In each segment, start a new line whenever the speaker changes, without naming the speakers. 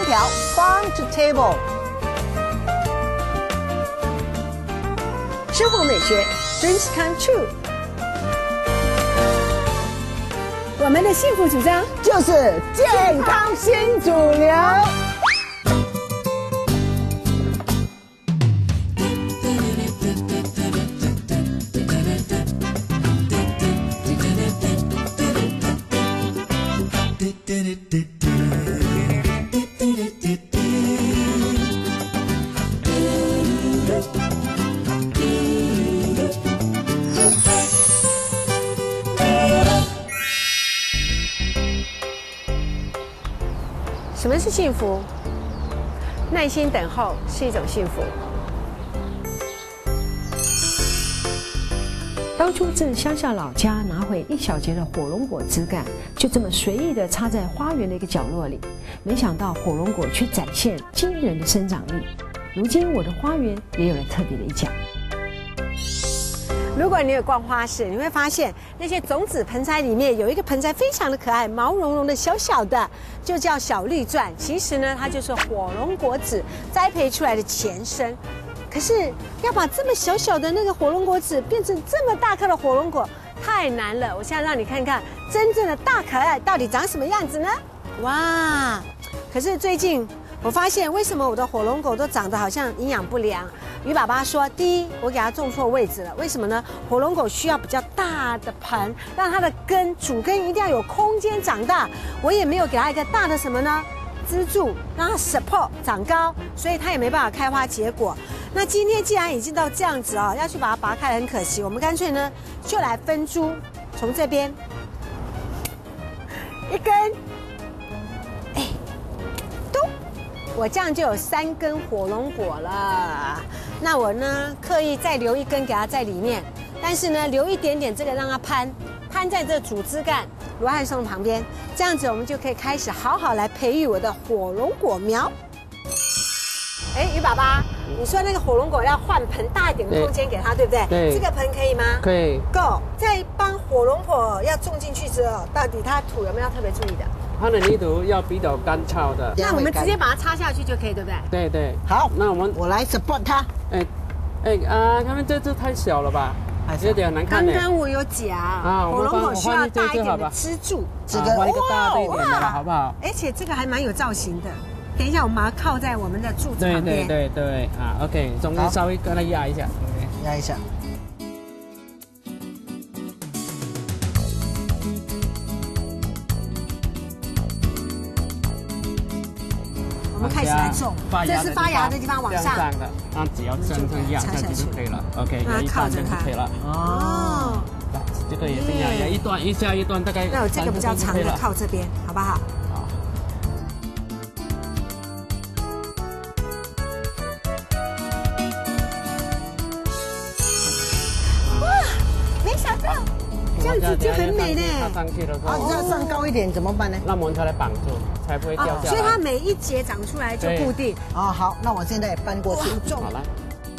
调 farm to table。生活美学 dreams come true。我们的幸福主张
就是健康新主流。
什么是幸福？耐心等候是一种幸福。当初这乡下老家拿回1小节的火龙果枝干，就这么随意地插在花园的一个角落里，没想到火龙果却展现惊人的生长力。如今我的花园也有了特别的一角。如果你有逛花市，你会发现那些种子盆栽里面有一个盆栽非常的可爱，毛茸茸的小小的，就叫小绿钻。其实呢，它就是火龙果籽栽培出来的前身。可是要把这么小小的那个火龙果籽变成这么大颗的火龙果，太难了。我现在让你看看真正的大可爱到底长什么样子呢？哇！可是最近我发现，为什么我的火龙果都长得好像营养不良？鱼爸爸说，第一，我给它种错位置了。为什么呢？火龙果需要比较大的盆，让它的根主根一定要有空间长大。我也没有给它一个大的什么呢？支柱，让它 support 长高，所以它也没办法开花结果。那今天既然已经到这样子啊，要去把它拔开很可惜。我们干脆呢，就来分株，从这边一根，我这样就有3根火龙果了。那我呢，刻意再留1根给它在里面，但是呢，留一点点这个让它攀在这主枝干罗汉松旁边，这样子我们就可以开始好好来培育我的火龙果苗。鱼爸爸，你说那个火龙果要换盆大一点的空间给它，对不对？
对。
这个盆可以吗？
可以。
够。在帮火龙果要种进去之后，到底它土有没有要特别注意的？
它的泥土要比较干燥的。
那我们直接把它插下去就可以，对不对？
对对。
好，
那
我来 support 它。
他们这太小了吧？有点难看。
刚刚我有讲，火龙果需要大一点的支柱，
换一个大一点的，好不好？
而且这个还蛮有造型的。等一下，我们把它靠在我们的柱子旁边。
对，OK， 中间稍微跟它压一下，
压一下。
我们开始来种，这是发芽的地方往上
的，那只要真正压下去就可以了。OK， 压一段就可以了。
哦，
这个也是压一段，一下一段大概。
那我这个比较长的靠这边，好不好？这样子就很美呢。
它上去的时候，
要上高一点怎么办呢？
让门它来绑住，才不会掉下来。
所以它每一节长出来就固定。
好，那我现在也搬过去。
好来。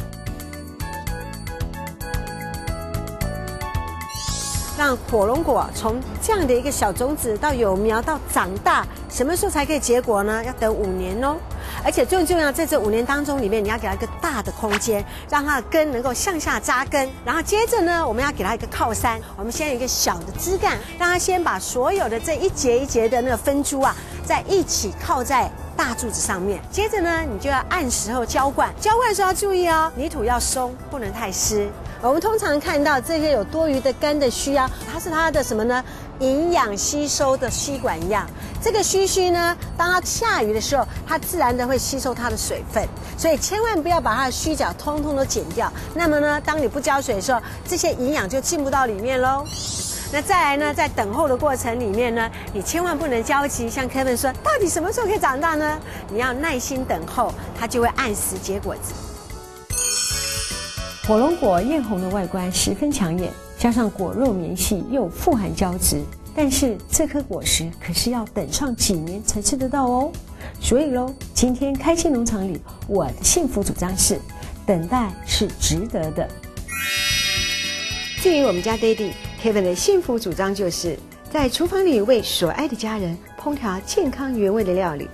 让火龙果从这样的一个小种子到有苗到长大，什么时候才可以结果呢？要等5年哦。而且最重要，在这5年当中里面，你要给它一个大的空间，让它的根能够向下扎根。然后接着呢，我们要给它一个靠山。我们先有一个小的枝干，让它先把所有的这一节一节的那个分株啊，在一起靠在大柱子上面。接着呢，你就要按时候浇灌。浇灌的时候要注意哦，泥土要松，不能太湿。我们通常看到这些有多余的根的须啊，它是它的什么呢？营养吸收的吸管一样。这个须呢，当它下雨的时候，它自然的会吸收它的水分，所以千万不要把它的须角通通都剪掉。那么呢，当你不浇水的时候，这些营养就进不到里面喽。那再来呢，在等候的过程里面呢，你千万不能焦急。像 Kevin 说，到底什么时候可以长大呢？你要耐心等候，它就会按时结果子。火龙果艳红的外观十分抢眼，加上果肉绵细又富含胶质，但是这颗果实可是要等上几年才吃得到哦。所以喽，今天开心农场里，我的幸福主张是：等待是值得的。至于我们家 Daddy Kevin 的幸福主张就是在厨房里为所爱的家人烹调健康原味的料理。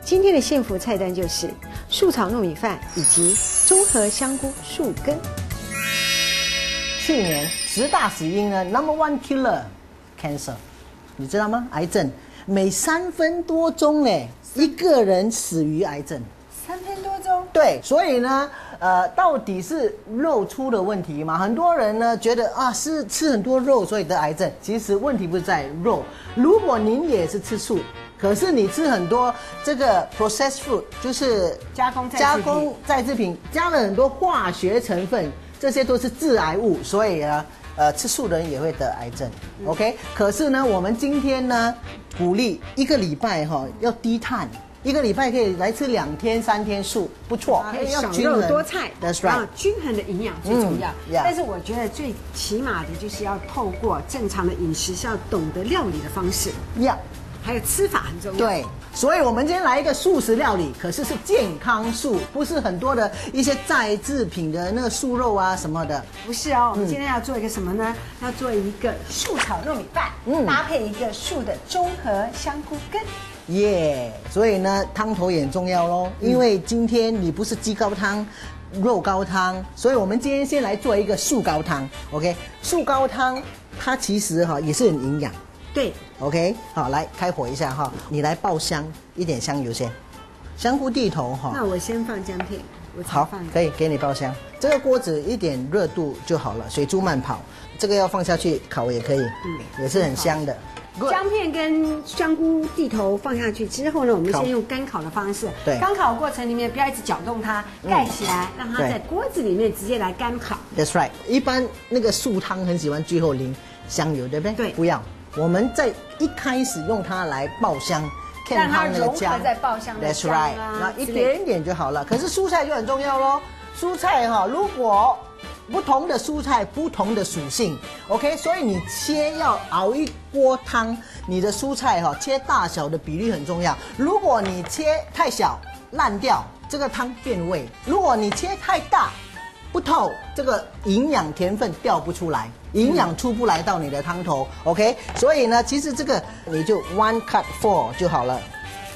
今天的幸福菜单就是素炒糯米饭以及综合香菇树根。
去年10大死因呢 ，Number One Killer Cancer， 你知道吗？癌症每3分多钟嘞，一个人死于癌症。
3分多钟。
对，所以呢，到底是肉出了问题吗？很多人呢觉得啊，是吃很多肉所以得癌症，其实问题不是在肉。如果您也是吃素，可是你吃很多这个 processed food， 就是加工再制品，加了很多化学成分，这些都是致癌物，所以呢，吃素的人也会得癌症。OK， 可是呢，我们今天呢，鼓励1个礼拜要低碳。1个礼拜可以来吃2天3天素，不错。
少肉多菜
，That's right，
均衡的营养最重要。但是我觉得最起码的就是要透过正常的饮食，是要懂得料理的方式，还有吃法很重要。
对，所以我们今天来一个素食料理，可是是健康素，不是很多的一些再制品的那个素肉啊什么的。
不是哦，我们今天要做一个什么呢？要做一个素炒糯米饭，搭配一个素的综合香菇根。
所以呢，汤头也很重要咯，因为今天你不是鸡高汤、肉高汤，所以我们今天先来做一个素高汤。OK， 素高汤它其实也是很营养。
对
，OK， 好，来开火一下哈，你来爆香，一点香油先，香菇地头哈。
那我先放姜片，
好，可以给你爆香。这个锅子一点热度就好了，水煮慢跑。这个要放下去烤也可以，也是很香的。
姜片跟香菇地头放下去之后呢，我们先用干烤的方式。
对，
干烤过程里面不要一直搅动它，盖起来，让它在锅子里面直接来干烤。
That's right。一般那个素汤很喜欢最后淋香油，对不对？
对，
不要，我们在一开始用它来爆香，
让它融合在爆香的香啊。
That's right， 那一点点就好了。可是蔬菜就很重要咯，蔬菜如果不同的蔬菜不同的属性 ，OK， 所以你切要熬一锅汤，你的蔬菜切大小的比例很重要。如果你切太小烂掉，这个汤变味；如果你切太大不透，这个营养甜分掉不出来，营养出不来到你的汤头 ，OK。所以呢，其实这个你就 1 cut 4就好了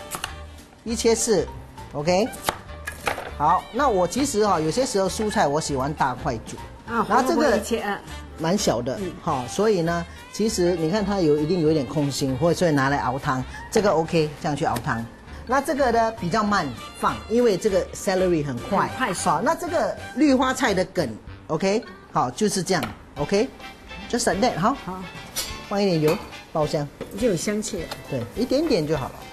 ，1切4 ，OK。好，那我其实有些时候蔬菜我喜欢大块煮，
然后这个
蛮小的，所以呢，其实你看它一定有一点空心，所以拿来熬汤，这个 OK， 这样去熬汤。那这个呢比较慢放，因为这个 celery 很快，好，那这个绿花菜的梗 ，OK， 好，就是这样 ，OK，just like that， 好，放一点油，爆香，
已经有香气了，
对，一点点就好了。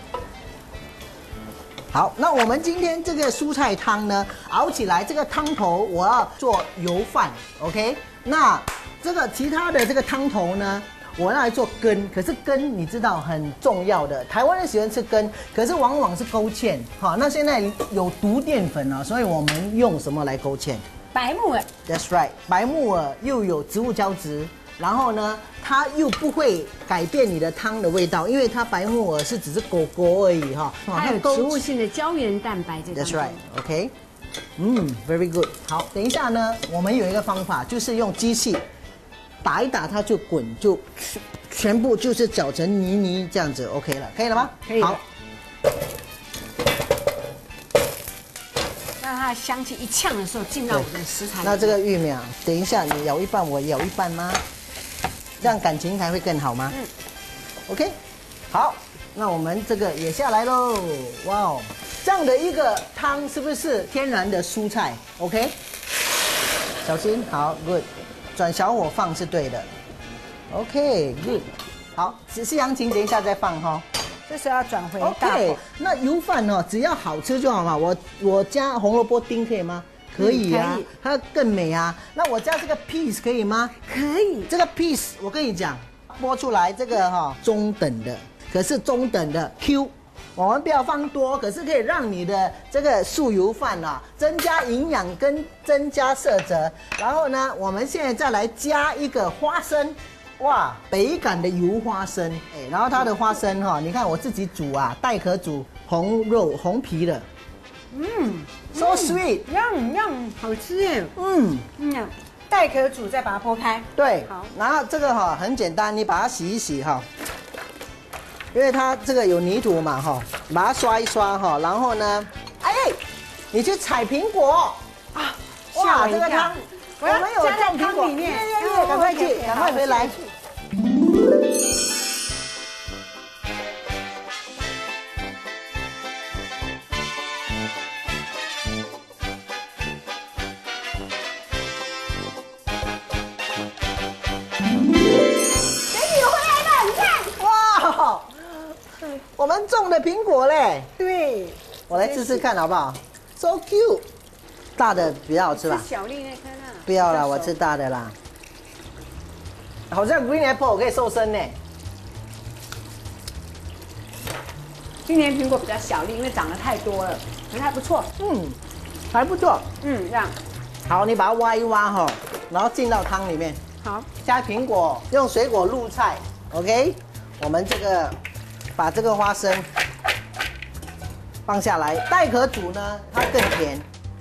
好，那我们今天这个蔬菜汤呢，熬起来这个汤头我要做油饭 ，OK？ 那这个其他的这个汤头呢，我要来做羹。可是羹你知道很重要的，台湾人喜欢吃羹，可是往往是勾芡。好，那现在有毒淀粉啊，所以我们用什么来勾芡？
白木耳。
That's right， 白木耳又有植物胶质。然后呢，它又不会改变你的汤的味道，因为它白木耳只是果而已
它有植物性的胶原蛋白在当中。
That's right， OK， very good。好，等一下呢，我们有一个方法，就是用机器打一打它就滚，就全部就是搅成泥这样子 ，OK 了，可以了吗？
可以。
好。
让它的香气一呛的时候进到我的食材。
那这个玉米啊，等一下你舀一半，我舀一半吗？这样感情才会更好吗？OK， 好，那我们这个也下来喽。哇哦，这样的一个汤是不是天然的蔬菜 ？OK， 小心，好 ，good， 转小火放是对的。OK，good， 好，西洋芹等一下再放哈。
这时候要转回大火。
OK， 那油饭只要好吃就好嘛。我加红萝卜丁可以吗？可以啊，它更美啊。那我加这个 piece 可以吗？
可以。
这个 piece 我跟你讲，剥出来这个中等的，可是中等的 Q， 我们不要放多，可是可以让你的这个素油饭增加营养跟增加色泽。然后呢，我们现在再来加一个花生，哇，北港的油花生，然后它的花生你看我自己煮啊，带壳煮，红皮的。So sweet，
yum， 好吃耶。带壳煮再把它剥开。
对，好，然后这个很简单，你把它洗一洗不因为它这个有泥土嘛哈，把它刷一刷哈，然后呢，哎，你去采苹果啊！哇，这个汤，我们有种苹果，耶，赶快去，赶快回来。我们种的苹果嘞，
对，
我来试试看好不好 ？So cute， 大的比较好吃吧？
小粒那颗呢？
不要啦，我吃大的啦。好像 green apple 可以瘦身呢。
今年苹果比较小粒，因为长得太多了，可是还不错。
还不错。
这样。
好，你把它挖一挖哈，然后进到汤里面。
好，
加苹果，用水果入菜。OK， 我们这个。把这个花生放下来，带壳煮呢，它更甜。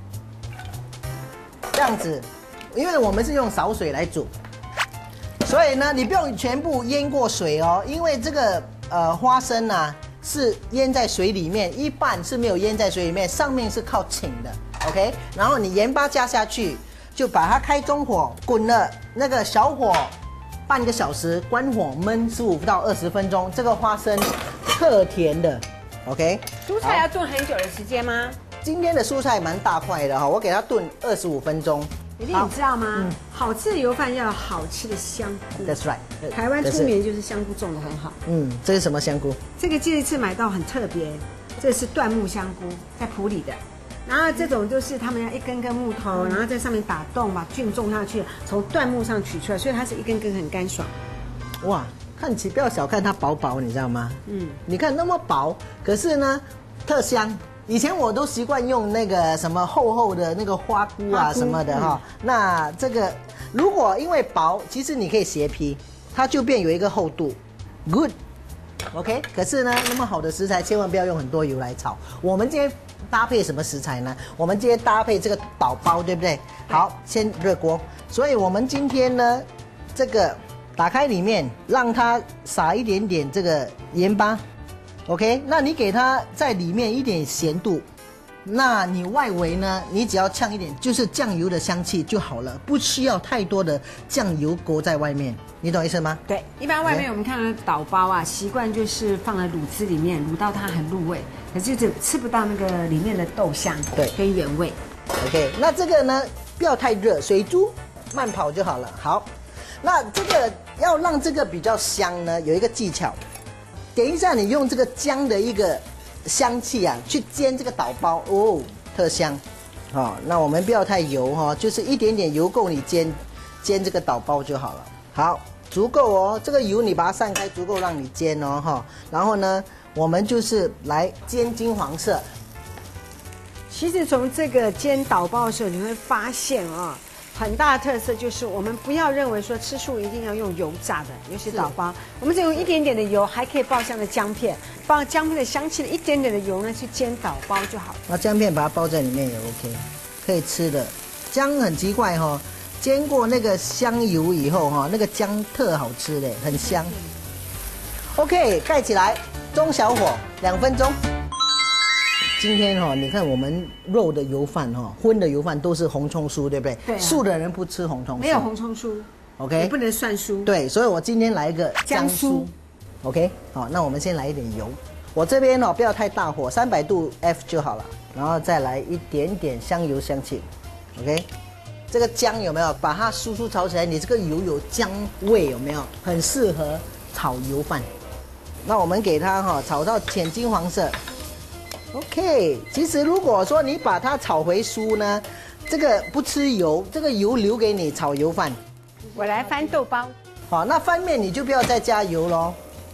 这样子，因为我们是用少水来煮，所以呢，你不用全部淹过水哦，因为这个花生啊是腌在水里面，一半是没有腌在水里面，上面是靠浸的 ，OK。然后你盐巴加下去，就把它开中火滚了，那个小火。半个小时，关火焖15到20分钟，这个花生特甜的 ，OK。
蔬菜要炖很久的时间吗？
今天的蔬菜蛮大块的哈，我给它炖25分钟。
你知道吗？好吃的油饭要有好吃的香菇。
That's right。
台湾出名就是香菇种得很好。
这是什么香菇？
这个这一次买到很特别，这是椴木香菇，在埔里的。然后这种就是他们要一根根木头，然后在上面打洞，把菌种下去，从椴木上取出来，所以它是一根根很干爽。
哇，看起不要小看它薄薄，你知道吗？你看那么薄，可是呢，特香。以前我都习惯用那个什么厚厚的那个花菇啊什么的哈。那这个如果因为薄，其实你可以斜劈，它就变有一个厚度。Good。OK， 可是呢，那么好的食材千万不要用很多油来炒。我们今天搭配什么食材呢？我们今天搭配这个岛包，对不对？好，先热锅。所以我们今天呢，这个打开里面，让它撒一点点这个盐巴 ，OK？ 那你给它在里面一点咸度，那你外围呢，你只要呛一点，就是酱油的香气就好了，不需要太多的酱油裹在外面。你懂意思吗？
对，一般外面我们看到岛包啊，习惯就是放在卤汁里面，卤到它很入味，可是就吃不到那个里面的豆香，
对，
跟原味。
OK， 那这个呢，不要太热，水煮慢跑就好了。好，那这个要让这个比较香呢，有一个技巧，等一下你用这个姜的一个香气啊，去煎这个岛包哦，特香。好，那我们不要太油哈，就是一点点油够你煎这个岛包就好了。好，足够哦，这个油你把它散开，足够让你煎哦哈。然后呢，我们就是来煎金黄色。
其实从这个煎岛包的时候，你会发现啊，很大的特色就是我们不要认为说吃素一定要用油炸的，尤其岛包，我们只用一点点的油，还可以爆香的姜片，爆姜片的香气的一点点的油呢去煎岛包就好了。
那姜片把它包在里面也 OK， 可以吃的。姜很奇怪哈。煎过那个香油以后哈，那个姜特好吃嘞，很香。OK， 盖起来，中小火2分钟。今天哈，你看我们肉的油饭哈，荤的油饭都是红葱酥，对不对？
对、啊。
素的人不吃红葱酥。
没有红葱酥。
OK。
也不能蒜酥。
对，所以我今天来一个姜酥。OK， 好，那我们先来一点油。我这边哦，不要太大火，300度 F 就好了，然后再来一点点香油香气。OK。这个姜有没有把它酥酥炒起来？你这个油有姜味有没有？很适合炒油饭。那我们给它哈炒到浅金黄色。OK， 其实如果说你把它炒回酥呢，这个不吃油，这个油留给你炒油饭。
我来翻豆包。
好，那翻面你就不要再加油咯。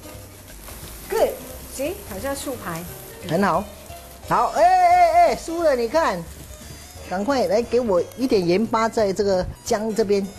Good， 行，好像素排。
很好。好，酥了，你看。赶快来给我一点盐巴在这个姜这边。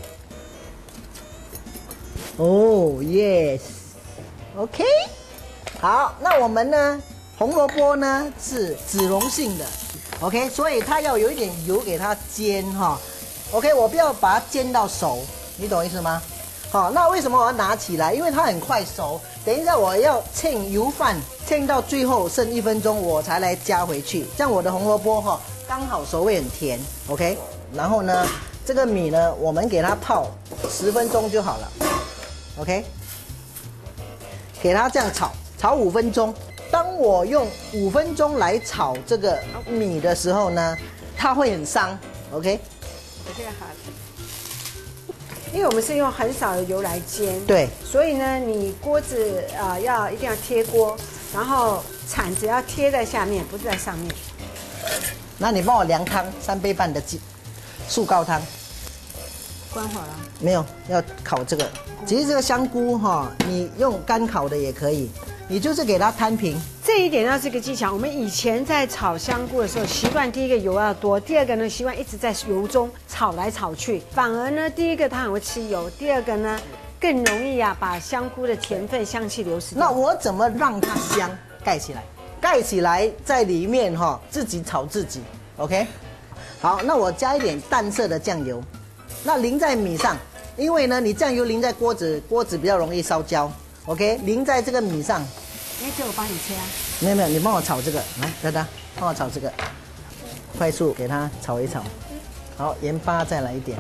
哦 ，yes，OK， 好，那我们呢，红萝卜呢是脂溶性的 ，OK， 所以它要有一点油给它煎哈 ，OK， 我不要把它煎到熟，你懂意思吗？ 好，那为什么我要拿起来？因为它很快熟。等一下我要称油饭，称到最后剩1分钟，我才来加回去。这样我的红萝卜哈刚好熟，会很甜。OK， 然后呢，这个米呢，我们给它泡10分钟就好了。OK， 给它这样炒5分钟。当我用5分钟来炒这个米的时候呢，它会很香。OK，
这个好。因为我们是用很少的油来煎，
对，
所以呢，你锅子一定要贴锅，然后铲子要贴在下面，不是在上面。
那你帮我量汤，3杯半的素高汤。
关火了？
没有，要烤这个。其实这个香菇哈，你用干烤的也可以，你就是给它摊平。
这一点要是个技巧。我们以前在炒香菇的时候，习惯第一个油要多，第二个呢习惯一直在油中炒来炒去，反而呢第一个它很会吃油，第二个呢更容易把香菇的甜分香气流失掉。
那我怎么让它香？盖起来，盖起来在里面哈，自己炒自己。OK， 好，那我加一点淡色的酱油，那淋在米上，因为呢你酱油淋在锅子比较容易烧焦。OK， 淋在这个米上。
这我帮你切啊。
没有，你帮我炒这个，来，大家帮我炒这个，快速给它炒一炒。好，盐巴再来一点，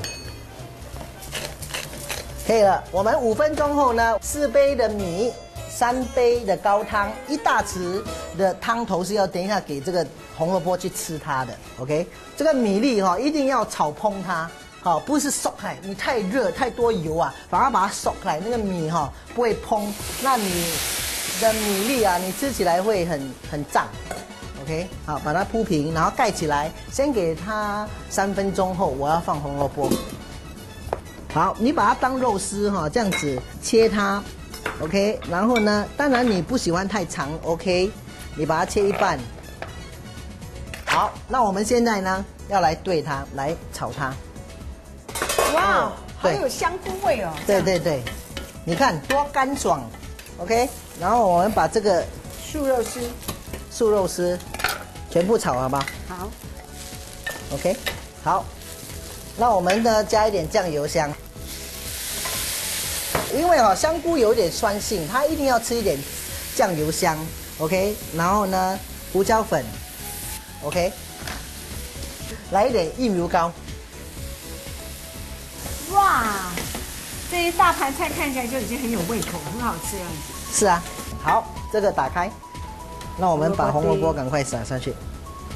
可以了。我们5分钟后呢，4杯的米，3杯的高汤，1大匙的汤头是要等一下给这个红萝卜去吃它的。OK， 这个米粒哈一定要炒烹它，好，不是熟开，你太热太多油啊，反而把它熟开，那个米哈不会烹，那你的米粒啊，你吃起来会很胀。OK， 好，把它铺平，然后盖起来，先给它3分钟后，我要放红萝卜。好，你把它当肉丝哈，这样子切它 ，OK。然后呢，当然你不喜欢太长 ，OK， 你把它切一半。好，那我们现在呢要来对它，来炒它。
哇，好有香菇味哦。
对对对，你看多干爽 ，OK。然后我们把这个素肉丝全部炒好吧？
好
，OK， 好。那我们呢加一点酱油香，因为香菇有点酸性，它一定要吃一点酱油香 ，OK。然后呢胡椒粉 ，OK， 来一点玉米膏。
哇，这一大盘菜看起来就已经很有胃口，很好吃的样子。
是啊，好，这个打开，那我们把红萝卜赶快撒上去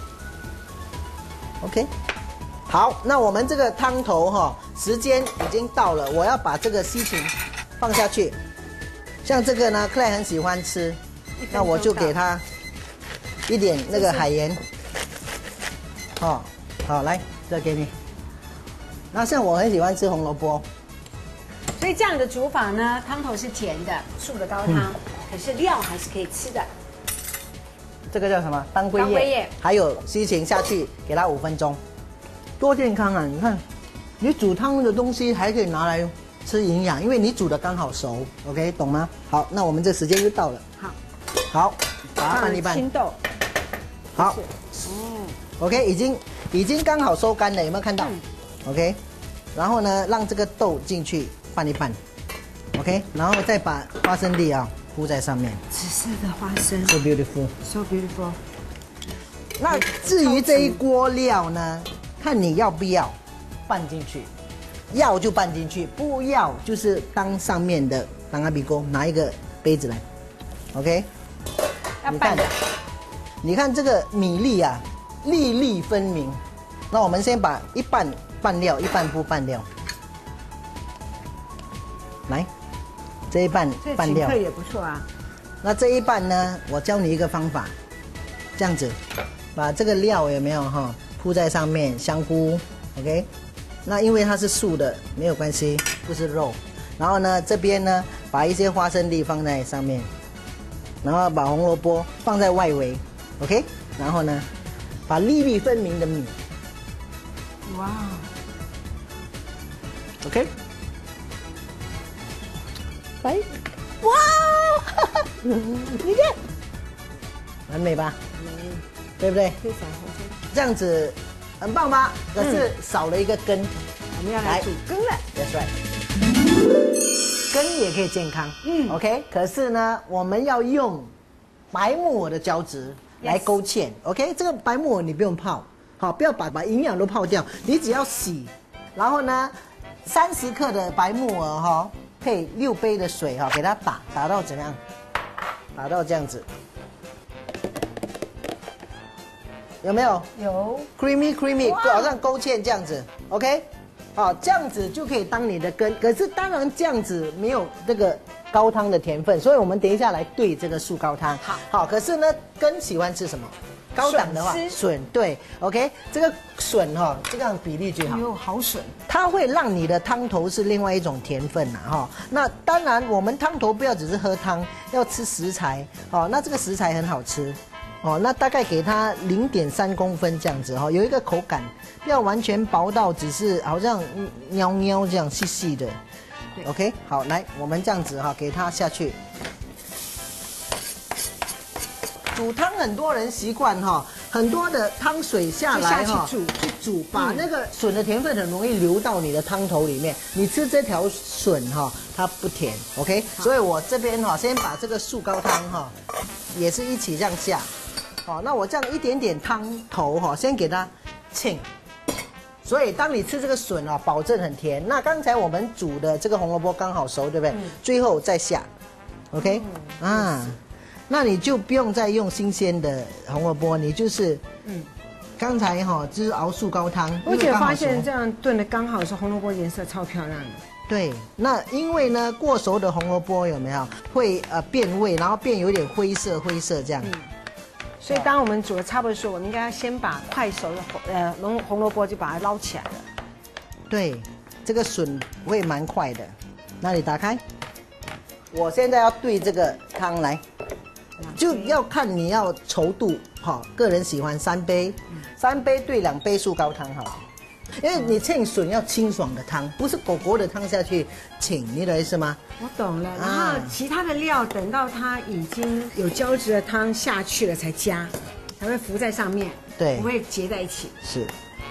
，OK。好，那我们这个汤头时间已经到了，我要把这个西芹放下去。像这个呢，Claire 很喜欢吃，那我就给他一点那个海盐。好，来，这给你。那像我很喜欢吃红萝卜，
所以这样的煮法呢，汤头是甜的，素的高汤，可是料还是可以吃的。
这个叫什么？当归叶，还有西芹下去，给它5分钟。多健康啊！你看，你煮汤的东西还可以拿来吃营养，因为你煮的刚好熟 ，OK， 懂吗？好，那我们这时间就到了。好，把它拌一拌。
青豆。
好，OK， 已经刚好收干了，有没有看到？OK， 然后呢，让这个豆进去拌一拌 ，OK， 然后再把花生粒铺在上面。
紫色的花生
，so beautiful，
so beautiful。
那至于这一锅料呢？看你要不要拌进去，要就拌进去，不要就是当上面的当阿比锅，拿一个杯子来 ，OK。
要拌的。
你看这个米粒啊，粒粒分明。那我们先把一半拌料，一半不拌料。来，这一半拌料。
这也不错啊。
那这一半呢，我教你一个方法，这样子，把这个料有没有铺在上面，香菇 ，OK， 那因为它是素的，没有关系，不是肉。然后呢，这边呢，把一些花生粒放在上面，然后把红萝卜放在外围 ，OK， 然后呢，把粒粒分明的米，
哇
，OK， 来，哇，你看，完美吧？对不对？
非常好吃。
这样子很棒吧？可是少了一个根，
我们要来煮羹了。
That's right。 根也可以健康。OK。可是呢，我们要用白木耳的胶质来勾芡。OK， 这个白木耳你不用泡，好，不要把营养都泡掉，你只要洗，然后呢，30克的白木耳哈，配6杯的水哈，给它打到怎么样？打到这样子。有没有？
有
creamy， 好像勾芡这样子 ，OK， 好，这样子就可以当你的根。可是当然这样子没有这个高汤的甜分，所以我们等一下来兑这个素高汤。好，可是呢，根喜欢吃什么？高档的话，笋对 ，OK， 这个笋哈，这样比例最好。
有好笋，
它会让你的汤头是另外一种甜分呐哈。那当然，我们汤头不要只是喝汤，要吃食材哦。那这个食材很好吃。哦，那大概给它0.3公分这样子哈，有一个口感，不要完全薄到只是好像喵这样细细的。OK， 好，来我们这样子哈，给它下去。煮汤很多人习惯哈，很多的汤水下来哈，去煮，把那个笋的甜分很容易流到你的汤头里面。你吃这条笋哈，它不甜。OK， 所以我这边哈，先把这个素高汤哈，也是一起这样下。好，那我这样一点点汤头哈，先给它浸。所以当你吃这个笋啊，保证很甜。那刚才我们煮的这个红萝卜刚好熟，对不对？最后再下 ，OK， 那你就不用再用新鲜的红萝卜，你就是刚才哈就是熬素高汤。
而且发现这样炖的刚好是红萝卜颜色超漂亮的。
对，那因为呢过熟的红萝卜有没有会变味，然后变有点灰色这样。
所以当我们煮的差不多时候，我们应该先把快熟的红萝卜就把它捞起来了。对，
这个笋会蛮快的。那你打开，我现在要兑这个汤来，就要看你要稠度哈，个人喜欢3杯，3杯兑2杯素高汤好了。因为你浸笋要清爽的汤，不是狗狗的汤下去浸，你懂意思吗？
我懂了。然后其他的料等到它已经有胶质的汤下去了才加，才会浮在上面，
对，
不会结在一起。
是。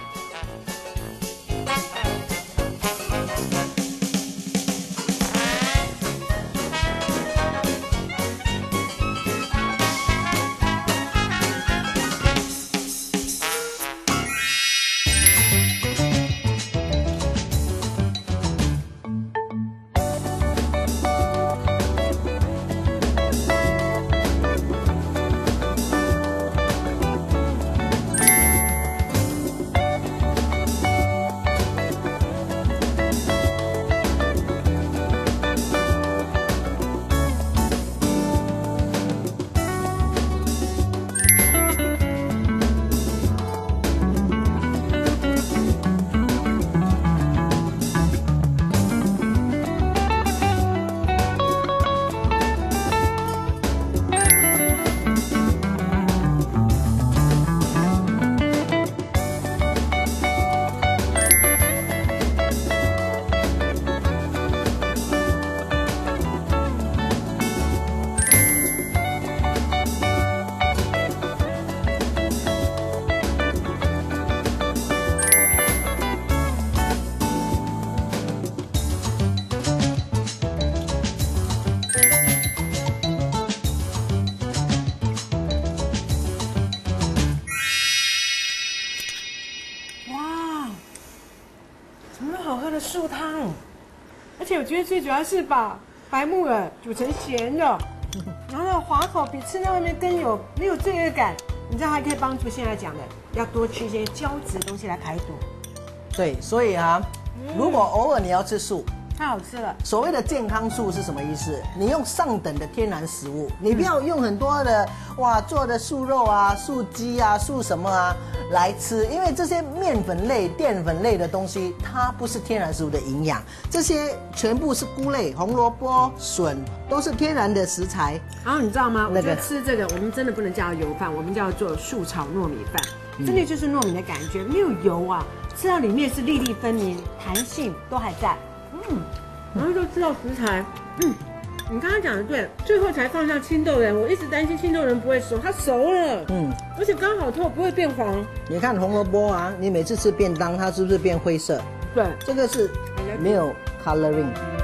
素汤，而且我觉得最主要是把白木耳煮成咸的，然后滑口比吃在外面更没有罪恶感。你知道还可以帮助现在讲的，要多吃一些胶质的东西来排毒。
对，所以啊，如果偶尔你要吃素，
太好吃了。
所谓的健康素是什么意思？你用上等的天然食物，你不要用很多的做的素肉啊、素鸡啊、素什么啊来吃，因为这些面粉类、淀粉类的东西，它不是天然食物的营养，这些全部是菇类，红萝卜、笋都是天然的食材。
然后你知道吗？我觉得吃这个，我们真的不能叫油饭，我们叫做素炒糯米饭，真的就是糯米的感觉，没有油啊，吃到里面是粒粒分明，弹性都还在。然后就知道食材，你刚刚讲的对，最后才放上青豆仁，我一直担心青豆仁不会熟，它熟了，而且刚好透，不会变黄。
你看红萝卜啊，你每次吃便当，它是不是变灰色？
对，
这个是没有 coloring。